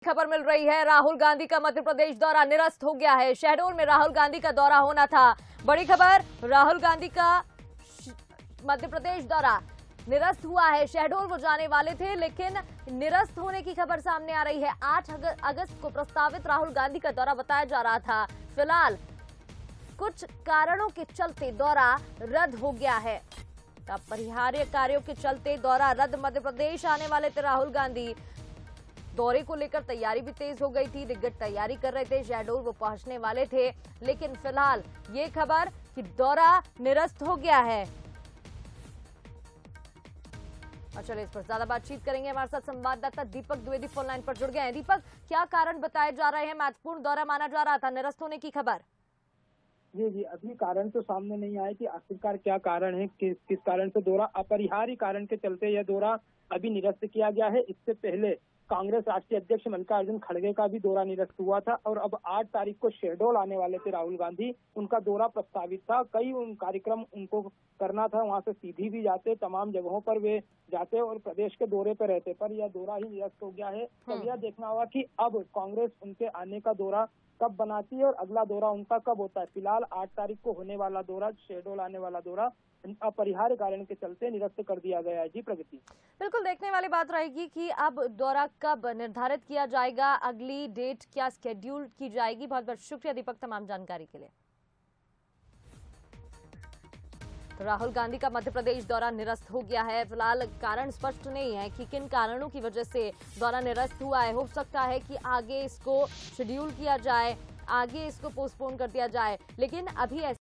खबर मिल रही है। राहुल गांधी का मध्य प्रदेश दौरा निरस्त हो गया है। शहडोल में राहुल गांधी का दौरा होना था। बड़ी खबर, राहुल गांधी का मध्य प्रदेश दौरा निरस्त हुआ है। शहडोल वो जाने वाले थे, लेकिन निरस्त होने की खबर सामने आ रही है। 8 अगस्त को प्रस्तावित राहुल गांधी का दौरा बताया जा रहा था। फिलहाल कुछ कारणों के चलते दौरा रद्द हो गया है। अपरिहार्य कार्यों के चलते दौरा रद्द। मध्य प्रदेश आने वाले थे राहुल गांधी। दौरे को लेकर तैयारी भी तेज हो गई थी। दिग्गज तैयारी कर रहे थे। शहडोल वो पहुंचने वाले थे, लेकिन फिलहाल ये खबर कि दौरा निरस्त हो गया है। और चलिए इस पर ज्यादा बातचीत करेंगे। हमारे साथ संवाददाता दीपक द्विवेदी फोन लाइन पर जुड़ गए हैं। दीपक, क्या कारण बताए जा रहे हैं? महत्वपूर्ण दौरा माना जा रहा था, निरस्त होने की खबर। जी, अभी कारण तो सामने नहीं आया कि आखिरकार क्या कारण है, किस कारण से दौरा, अपरिहार्य कारण के चलते यह दौरा अभी निरस्त किया गया है। इससे पहले कांग्रेस राष्ट्रीय अध्यक्ष मल्लिकार्जुन खड़गे का भी दौरा निरस्त हुआ था और अब 8 तारीख को शहडोल आने वाले थे राहुल गांधी। उनका दौरा प्रस्तावित था, कई कार्यक्रम उनको करना था, वहां से सीधी भी जाते, तमाम जगहों पर वे जाते और प्रदेश के दौरे पर रहते, पर यह दौरा ही निरस्त हो गया है। तो यह देखना होगा कि अब कांग्रेस उनके आने का दौरा कब बनाती है और अगला दौरा उनका कब होता है। फिलहाल 8 तारीख को होने वाला दौरा, शहडोल आने वाला दौरा, अपरिहार्य कारण के चलते निरस्त कर दिया गया है। जी प्रगति, बिल्कुल देखने वाली बात रहेगी कि अब दौरा कब निर्धारित किया जाएगा, अगली डेट क्या स्केड्यूल की जाएगी। बहुत बहुत शुक्रिया दीपक तमाम जानकारी के लिए। तो राहुल गांधी का मध्य प्रदेश दौरा निरस्त हो गया है। फिलहाल कारण स्पष्ट नहीं है कि किन कारणों की वजह से दौरा निरस्त हुआ है। हो सकता है कि आगे इसको शेड्यूल किया जाए, आगे इसको पोस्टपोन कर दिया जाए, लेकिन अभी